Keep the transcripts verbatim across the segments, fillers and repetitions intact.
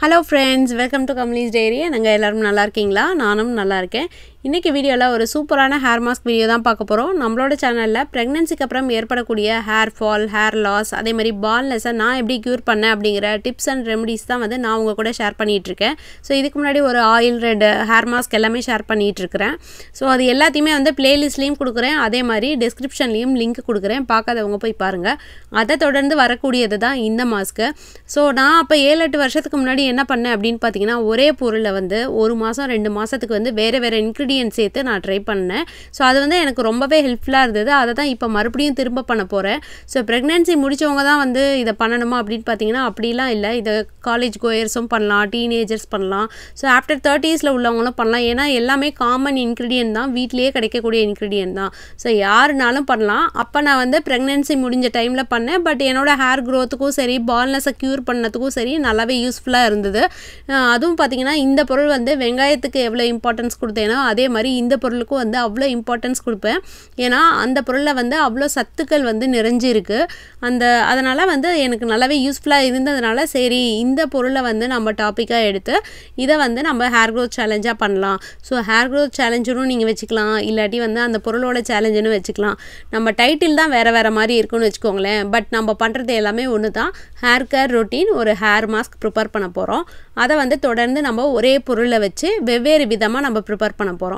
Hello friends, welcome to KamalisDiary. நாங்க எல்லாரும் நல்லா இருக்கீங்களா? நானும் நல்லா இருக்கேன். இன்னைக்கு வீடியோல ஒரு சூப்பரான ஹேர் மாஸ்க் வீடியோ தான் பார்க்க போறோம். நம்மளோட சேனல்ல பிரெக்னன்சிக்கு அப்புறம் ஏற்படக்கூடிய ஹேர் ஃபால், ஹேர் லாஸ், அதே மாதிரி baldness நான் எப்படி கியூர் பண்ணேன் அப்படிங்கற டிப்ஸ் அண்ட் ரெமெடிஸ் தான் வந்து நான் உங்க கூட ஷேர் பண்ணிட்டு இருக்கேன். சோ இதுக்கு முன்னாடி ஒரு ஆயில் ரெட் ஹேர் மாஸ்க் எல்லாமே ஷேர் பண்ணிட்டு இருக்கேன். சோ அது எல்லாத்தையுமே வந்து பிளேலிஸ்ட்லயும் கொடுக்கிறேன். அதே மாதிரி டிஸ்கிரிப்ஷன்லயும் லிங்க் கொடுக்கிறேன். பார்க்காதவங்க போய் பாருங்க. அதை தொடர்ந்து வரக்கூடியது தான் இந்த மாஸ்க். சோ நான் அப்ப ஏழு எட்டு வருஷத்துக்கு முன்னாடி என்ன பண்ணேன் அப்படினு பாத்தீங்கன்னா ஒரே பொருளை வந்து ஒரு மாசம் ரெண்டு மாசத்துக்கு வந்து வேற வேற இன்கிரிடியன்ட்ஸ் சேர்த்து நான் ட்ரை பண்ணேன். சோ அது வந்து எனக்கு ரொம்பவே ஹெல்ப்ஃபுல்லா இருந்தது. அத தான் இப்போ மறுபடியும் திரும்ப பண்ண போறேன். சோ பிரெக்னன்சி முடிச்சவங்க தான் வந்து இத பண்ணணுமா அப்படினு பாத்தீங்கன்னா அப்படிலாம் இல்ல. இத காலேஜ் கோயர்ஸும் பண்ணலாம், டீனேஜர்ஸ் பண்ணலாம். சோ ஆஃப்டர் தேர்ட்டிஸ்ல உள்ளவங்களும் பண்ணலாம். ஏனா எல்லாமே காமன் இன்கிரிடியன்ட் தான், வீட்லயே கிடைக்கக்கூடிய இன்கிரிடியன்ட் தான். சோ யாருனாலும் பண்ணலாம். அப்ப நான் வந்து பிரெக்னன்சி முடிஞ்ச டைம்ல பண்ணேன். பட் என்னோட ஹேர் growthக்கும் சரி, baldness கியூர் பண்ணதுக்கும் சரி நல்லாவே யூஸ்ஃபுல்லா இருந்தது. அதுவும் பாத்தீங்கன்னா இந்த பொருள் வந்து வெங்காயத்துக்கு எவ்வளவு இம்பார்ட்டன்ஸ் கொடுத்தேனோ அதே மாதிரி இந்த பொருளுக்கும் வந்து அவ்வளவு இம்பார்ட்டன்ஸ் கொடுப்பேன். ஏனா அந்த பொருள்ல வந்து அவ்வளவு சத்துக்கள் வந்து நிறைஞ்சு இருக்கு. அந்த அதனால வந்து எனக்கு நல்லாவே யூஸ்ஃபுல்லா இருந்ததனால சரி இந்த பொருளை வந்து நம்ம டாபிக்கா எடுத்து இத வந்து நம்ம ஹேர் growth சேலஞ்சா பண்ணலாம். சோ ஹேர் growth சேலஞ்சுன்னு நீங்க வெச்சுக்கலாம். இல்லாட்டி வந்து அந்த பொருளோட சேலஞ்சுன்னு வெச்சுக்கலாம். நம்ம டைட்டில் தான் வேற வேற மாதிரி இருக்குன்னு வெச்சுக்கோங்களேன். பட் நம்ம பண்றது எல்லாமே ஒண்ணுதான். ஹேர் கேர் ரொட்டீன் ஒரு ஹேர் மாஸ்க் ப்ரிப்பேர் பண்ண போறோம். அத வந்து தொடர்ந்து நம்ம ஒரே பொருளை வச்சு வெவ்வேறு விதமா நம்ம ப்ரிப்பேர் பண்ண போறோம்.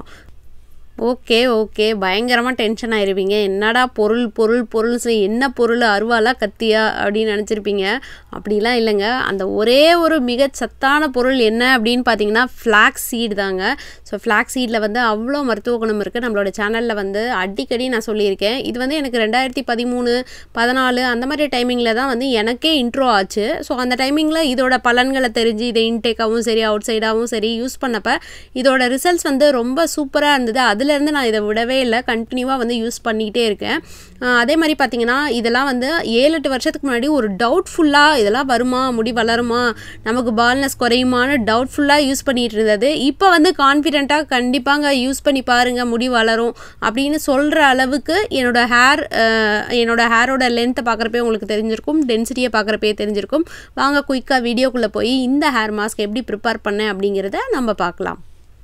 ஓகே ஓகே பயங்கரமா டென்ஷன் ஆயிருவீங்க. என்னடா பொருள் பொருள் பொருள் என்ன பொருள் அருவாளா கத்தியா அப்படி நினைச்சிருப்பீங்க. அப்படிலாம் இல்லைங்க. அந்த ஒரே ஒரு மிக சத்தான பொருள் என்ன அப்படின்னு பார்த்தீங்கன்னா Flaxseed தாங்க. ஸோ Flaxseedல வந்து அவ்வளோ மருத்துவ குணம் இருக்குது. நம்மளோட சேனலில் வந்து அடிக்கடி நான் சொல்லியிருக்கேன். இது வந்து எனக்கு ரெண்டாயிரத்தி பதிமூணு பதினாலு அந்த மாதிரி டைமிங்கில் தான் வந்து எனக்கே இன்ட்ரோ ஆச்சு. ஸோ அந்த டைமிங்கில் இதோட பலன்களை தெரிஞ்சு இதை இன்டேக்காகவும் சரி அவுட் சைடாகவும் சரி யூஸ் பண்ணப்போ இதோட ரிசல்ட்ஸ் வந்து ரொம்ப சூப்பராக இருந்தது. அது இருந்து நான் இதை விடவே இல்லை, கண்டினியூவாக வந்து யூஸ் பண்ணிக்கிட்டே இருக்கேன். அதே மாதிரி பார்த்தீங்கன்னா இதெல்லாம் வந்து ஏழு எட்டு வருஷத்துக்கு முன்னாடி ஒரு டவுட்ஃபுல்லாக இதெல்லாம் வருமா, முடி வளருமா, நமக்கு பால்னஸ் குறையுமான்னு டவுட்ஃபுல்லாக யூஸ் பண்ணிட்டு இருந்தது. இப்போ வந்து கான்ஃபிடென்ட்டாக கண்டிப்பாங்க யூஸ் பண்ணி பாருங்கள் முடி வளரும் அப்படின்னு சொல்கிற அளவுக்கு என்னோட ஹேர் என்னோட ஹேரோட லென்த்தை பார்க்குறப்பே உங்களுக்கு தெரிஞ்சிருக்கும், டென்சிட்டியை பார்க்குறப்பே தெரிஞ்சிருக்கும். வாங்க குயிக்காக வீடியோக்குள்ளே போய் இந்த ஹேர் மாஸ்க் எப்படி ப்ரிப்பேர் பண்ணேன் அப்படிங்கிறத நம்ம பார்க்கலாம்.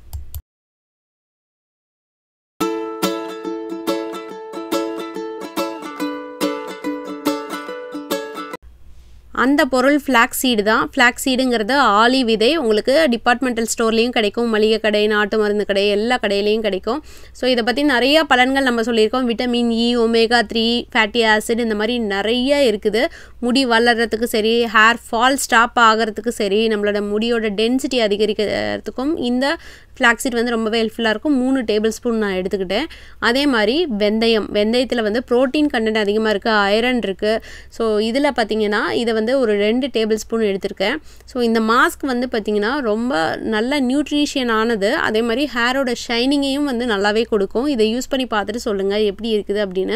அந்த பொருள் Flaxseed தான். Flaxseedங்கிறது ஆலி விதை. உங்களுக்கு டிபார்ட்மெண்டல் ஸ்டோர்லேயும் கிடைக்கும், மளிகை கடை, நாட்டு மருந்து கடை, எல்லா கடையிலையும் கிடைக்கும். ஸோ இதை பற்றி நிறைய பலன்கள் நம்ம சொல்லியிருக்கோம். Vitamin E, omega three, fatty acid இந்த மாதிரி நிறைய இருக்குது. முடி வளர்கிறதுக்கு சரி, ஹேர் ஃபால் ஸ்டாப் ஆகிறதுக்கு சரி, நம்மளோட முடியோட டென்சிட்டி அதிகரிக்கிறதுக்கும் இந்த Flaxseed வந்து ரொம்பவே ஹெல்ப்ஃபுல்லாக இருக்கும். மூணு டேபிள் ஸ்பூன் நான் எடுத்துக்கிட்டேன். அதே மாதிரி வெந்தயம், வெந்தயத்தில் வந்து ப்ரோட்டீன் கண்டென்ட் அதிகமாக இருக்குது, அயரன் இருக்குது. ஸோ இதில் பார்த்திங்கன்னா இதை வந்து ஒரு ரெண்டு டேபிள் ஸ்பூன் எடுத்திருக்கேன். ஸோ இந்த மாஸ்க் வந்து பார்த்திங்கன்னா ரொம்ப நல்ல நியூட்ரிஷியனானது. அதே மாதிரி ஹேரோட ஷைனிங்கையும் வந்து நல்லாவே கொடுக்கும். இதை யூஸ் பண்ணி பார்த்துட்டு சொல்லுங்கள் எப்படி இருக்குது அப்படின்னு.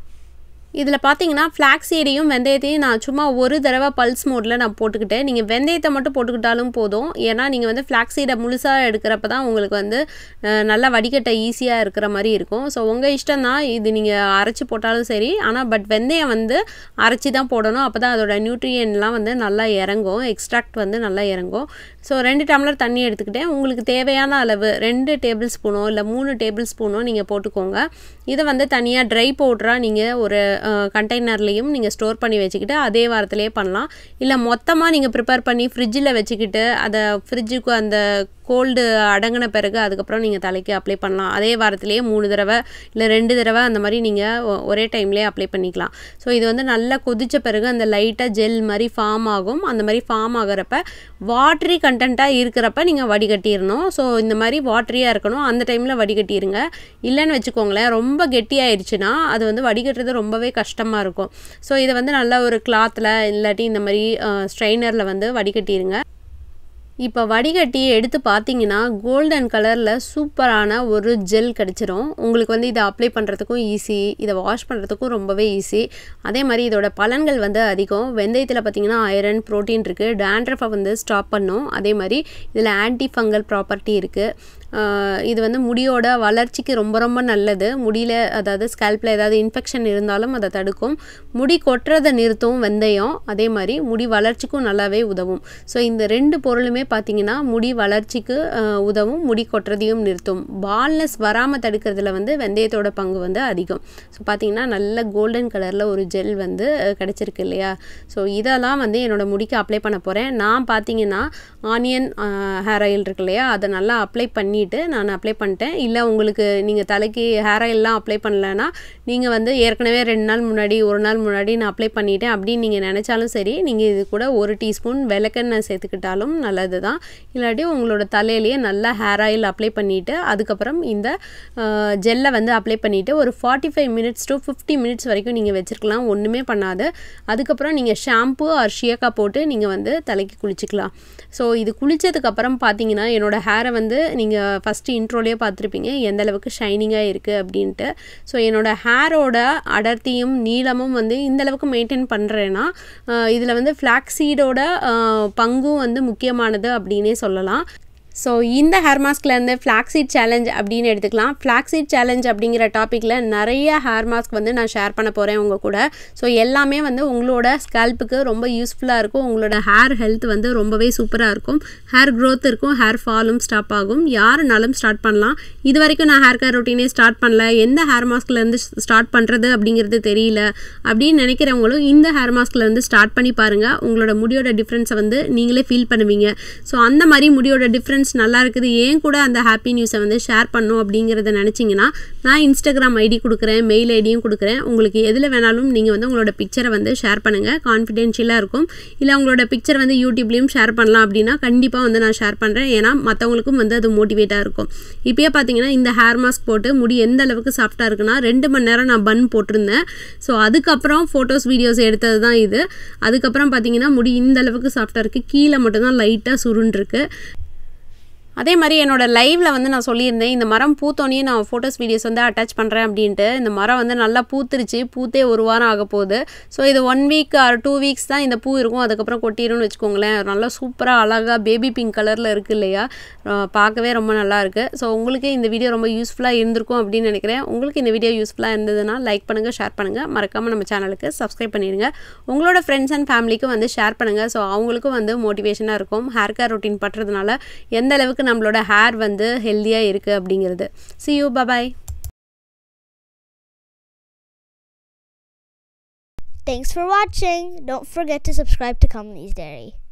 இதில் பார்த்தீங்கன்னா Flaxseedடையும் வெந்தயத்தையும் நான் சும்மா ஒரு தடவை பல்ஸ் மோடில் நான் போட்டுக்கிட்டேன். நீங்கள் வெந்தயத்தை மட்டும் போட்டுக்கிட்டாலும் போதும். ஏன்னா நீங்கள் வந்து Flaxseedை முழுசாக எடுக்கிறப்ப தான் உங்களுக்கு வந்து நல்லா வடிகட்ட ஈஸியாக இருக்கிற மாதிரி இருக்கும். ஸோ உங்கள் இஷ்டம் தான், இது நீங்கள் அரைச்சி போட்டாலும் சரி. ஆனால் பட் வெந்தயம் வந்து அரைச்சி தான் போடணும். அப்போ தான் அதோட நியூட்ரியன்ட்லாம் வந்து நல்லா இறங்கும், எக்ஸ்ட்ராக்ட் வந்து நல்லா இறங்கும். ஸோ ரெண்டு டம்ளர் தண்ணி எடுத்துக்கிட்டேன். உங்களுக்கு தேவையான அளவு ரெண்டு டேபிள் ஸ்பூனோ இல்லை மூணு டேபிள் ஸ்பூனோ நீங்கள் போட்டுக்கோங்க. இதை வந்து தனியாக ட்ரை பவுடராக நீங்கள் ஒரு கண்டெய்னர்லேயும் நீங்கள் ஸ்டோர் பண்ணி வச்சுக்கிட்டு அதே வாரத்திலே பண்ணலாம். இல்லை மொத்தமாக நீங்கள் ப்ரிப்பேர் பண்ணி ஃப்ரிட்ஜில் வச்சுக்கிட்டு அதை ஃப்ரிட்ஜுக்கு அந்த கோல்டு அடங்கின பிறகு அதுக்கப்புறம் நீங்கள் தலைக்கு அப்ளை பண்ணலாம். அதே வாரத்திலேயே மூணு தடவை இல்லை ரெண்டு தடவை அந்த மாதிரி நீங்கள் ஒரே டைம்லேயே அப்ளை பண்ணிக்கலாம். ஸோ இது வந்து நல்லா கொதித்த பிறகு அந்த லைட்டாக ஜெல் மாதிரி ஃபார்ம் ஆகும். அந்த மாதிரி ஃபார்ம் ஆகிறப்ப வாட்டரி கண்டென்ட்டாக இருக்கிறப்ப நீங்கள் வடிகட்டிடணும். ஸோ இந்த மாதிரி வாட்டரியாக இருக்கணும், அந்த டைமில் வடிகட்டிடுங்க. இல்லைன்னு வச்சுக்கோங்களேன், ரொம்ப கெட்டியாயிடுச்சுன்னா அது வந்து வடிகட்டுறது ரொம்பவே கஷ்டமாக இருக்கும். ஸோ இதை வந்து நல்லா ஒரு கிளாத்தில் இல்லாட்டி இந்த மாதிரி ஸ்ட்ரெயினரில் வந்து வடிகட்டிடுங்க. இப்போ வடிகட்டி எடுத்து பார்த்தீங்கன்னா கோல்டன் கலரில் சூப்பரான ஒரு ஜெல் கிடச்சிரும். உங்களுக்கு வந்து இதை அப்ளை பண்ணுறதுக்கும் ஈஸி, இதை வாஷ் பண்ணுறதுக்கும் ரொம்பவே ஈஸி. அதே மாதிரி இதோட பலன்கள் வந்து அதிகம். வெந்தயத்தில் பார்த்தீங்கன்னா அயரன், ப்ரோட்டீன் இருக்குது, டேண்ட்ரஃபை வந்து ஸ்டாப் பண்ணும். அதே மாதிரி இதில் ஆன்டி ஃபங்கல் ப்ராப்பர்ட்டி இருக்குது. இது வந்து முடியோட வளர்ச்சிக்கு ரொம்ப ரொம்ப நல்லது. முடியில அதாவது ஸ்கேல்பில் ஏதாவது இன்ஃபெக்ஷன் இருந்தாலும் அதை தடுக்கும். முடி கொட்டுறதை நிறுத்தும் வெந்தயம். அதே மாதிரி முடி வளர்ச்சிக்கும் நல்லாவே உதவும். ஸோ இந்த ரெண்டு பொருளுமே பார்த்திங்கன்னா முடி வளர்ச்சிக்கு உதவும், முடி கொட்டுறதையும் நிறுத்தும். பால்னஸ் வராமல் தடுக்கிறதுல வந்து வெந்தயத்தோட பங்கு வந்து அதிகம். ஸோ பார்த்திங்கன்னா நல்ல கோல்டன் கலரில் ஒரு ஜெல் வந்து கிடச்சிருக்கு இல்லையா? ஸோ இதெல்லாம் வந்து என்னோடய முடிக்கு அப்ளை பண்ண போகிறேன். நான் பார்த்திங்கன்னா ஆனியன் ஹேர் ஆயில் இருக்கு இல்லையா, அதை நல்லா அப்ளை பண்ணிவிட்டு நான் அப்ளை பண்ணிட்டேன். இல்லை உங்களுக்கு நீங்கள் தலைக்கு ஹேர் ஆயிலெலாம் அப்ளை பண்ணலன்னா நீங்கள் வந்து ஏற்கனவே ரெண்டு நாள் முன்னாடி ஒரு நாள் முன்னாடி நான் அப்ளை பண்ணிட்டேன் அப்படின்னு நீங்கள் நினச்சாலும் சரி, நீங்கள் இது கூட ஒரு டீஸ்பூன் விளக்கெண்ணெய் சேர்த்துக்கிட்டாலும் நல்லது தான். இல்லாட்டி உங்களோட தலையிலேயே நல்லா ஹேர் ஆயில் அப்ளை பண்ணிவிட்டு அதுக்கப்புறம் இந்த ஜெல்லை வந்து அப்ளை பண்ணிவிட்டு ஒரு forty five minutes to fifty minutes வரைக்கும் நீங்கள் வச்சுருக்கலாம். ஒன்றுமே பண்ணாது. அதுக்கப்புறம் நீங்கள் ஷாம்பு ஆர் ஷியக்கா போட்டு நீங்கள் வந்து தலைக்கு குளிச்சிக்கலாம். ஸோ இது குளித்ததுக்கப்புறம் பார்த்தீங்கன்னா என்னோடய ஹேரை வந்து நீங்கள் ஃபஸ்ட்டு இன்ட்ரோலேயே பார்த்துருப்பீங்க எந்த அளவுக்கு ஷைனிங்காக இருக்குது அப்படின்ட்டு. ஸோ என்னோடய ஹேரோட அடர்த்தியும் நீளமும் வந்து இந்தளவுக்கு மெயின்டைன் பண்ணுறேன்னா இதில் வந்து ஃப்ளாக்ஸீடோட பங்கும் வந்து முக்கியமானது அப்படின்னே சொல்லலாம். ஸோ இந்த ஹேர் மாஸ்க்லேருந்து ஃப்ளாக்ஸீட் சேலஞ்ச் அப்படின்னு எடுத்துக்கலாம். ஃப்ளாக்ஸீட் சேலஞ்ச் அப்படிங்கிற டாப்பிக்கில் நிறைய ஹேர் மாஸ்க் வந்து நான் ஷேர் பண்ண போகிறேன் உங்கள் கூட. ஸோ எல்லாமே வந்து உங்களோட ஸ்கேல்ப்புக்கு ரொம்ப யூஸ்ஃபுல்லாக இருக்கும். உங்களோட ஹேர் ஹெல்த் வந்து ரொம்பவே சூப்பராக இருக்கும். ஹேர் க்ரோத் இருக்கும், ஹேர் ஃபாலும் ஸ்டாப் ஆகும். யாருனாலும் ஸ்டார்ட் பண்ணலாம். இது வரைக்கும் நான் ஹேர் கேர் ரொட்டீனே ஸ்டார்ட் பண்ணல, எந்த ஹேர் மாஸ்க்லேருந்து ஸ்டார்ட் பண்ணுறது அப்படிங்கிறது தெரியல அப்படின்னு நினைக்கிறவங்களும் இந்த ஹேர் மாஸ்க்லேருந்து ஸ்டார்ட் பண்ணி பாருங்கள். உங்களோட முடியோட டிஃப்ரென்ஸை வந்து நீங்களே ஃபீல் பண்ணுவீங்க. ஸோ அந்த மாதிரி முடியோட டிஃப்ரென்ஸ் நல்லா இருக்குது, ஏன் கூட அந்த ஹாப்பி நியூஸை வந்து ஷேர் பண்ணும் அப்படிங்கிறத நினச்சிங்கன்னா நான் இன்ஸ்டாகிராம் ஐடி கொடுக்குறேன், மெயில் ஐடியும் கொடுக்குறேன். உங்களுக்கு எதில் வேணாலும் நீங்கள் வந்து உங்களோட பிக்சரை வந்து ஷேர் பண்ணுங்கள், கான்ஃபிடென்ஷியலாக இருக்கும். இல்லை உங்களோட பிக்சர் வந்து யூடியூப்லேயும் ஷேர் பண்ணலாம் அப்படின்னா கண்டிப்பாக வந்து நான் ஷேர் பண்ணுறேன். ஏன்னா மற்றவங்களுக்கும் வந்து அது மோட்டிவேட்டாக இருக்கும். இப்போயே பார்த்தீங்கன்னா இந்த ஹேர் மாஸ்க் போட்டு முடி எந்த அளவுக்கு சாஃப்டாக இருக்குன்னா ரெண்டு மணி நேரம் நான் பன் போட்டிருந்தேன். ஸோ அதுக்கப்புறம் ஃபோட்டோஸ் வீடியோஸ் எடுத்தது தான் இது. அதுக்கப்புறம் பார்த்தீங்கன்னா முடி இந்த அளவுக்கு சாஃப்டாக இருக்குது, கீழே மட்டும்தான் லைட்டாக சுருண்டுருக்கு. அதே மாதிரி என்னோடய லைவில் வந்து நான் சொல்லியிருந்தேன் இந்த மரம் பூத்தோன்னே நான் ஃபோட்டோஸ் வீடியோஸ் வந்து அட்டாச் பண்ணுறேன் அப்படின்ட்டு. இந்த மரம் வந்து நல்லா பூத்துருச்சு, பூத்தே ஒரு வாரம் ஆக போகுது. ஸோ இது one week or two weeks தான் இந்த பூ இருக்கும், அதுக்கப்புறம் கொட்டிடும்னு வச்சுக்கோங்களேன். நல்லா சூப்பராக அழகாக பேபி பிங்க் கலரில் இருக்குது இல்லையா, பார்க்கவே ரொம்ப நல்லா இருக்குது. ஸோ உங்களுக்கு இந்த வீடியோ ரொம்ப யூஸ்ஃபுல்லாக இருந்திருக்கும் அப்படின்னு நினைக்கிறேன். உங்களுக்கு இந்த வீடியோ யூஸ்ஃபுல்லாக இருந்ததுன்னா லைக் பண்ணுங்கள், ஷேர் பண்ணுங்கள், மறக்காமல் நம்ம சேனலுக்கு சப்ஸ்கிரைப் பண்ணிடுங்க. உங்களோட ஃப்ரெண்ட்ஸ் அண்ட் ஃபேமிலிக்கும் வந்து ஷேர் பண்ணுங்கள். ஸோ அவங்களுக்கும் வந்து மோட்டிவேஷனாக இருக்கும் ஹேர் கேர் ரொட்டீன் பண்ணுறதுனால எந்த அளவுக்கு நம்மளோட ஹேர் வந்து ஹெல்தியாக இருக்குது அப்படிங்கிறது. See you, bye bye. Thanks for watching. Don't forget to subscribe to KamalisDiary.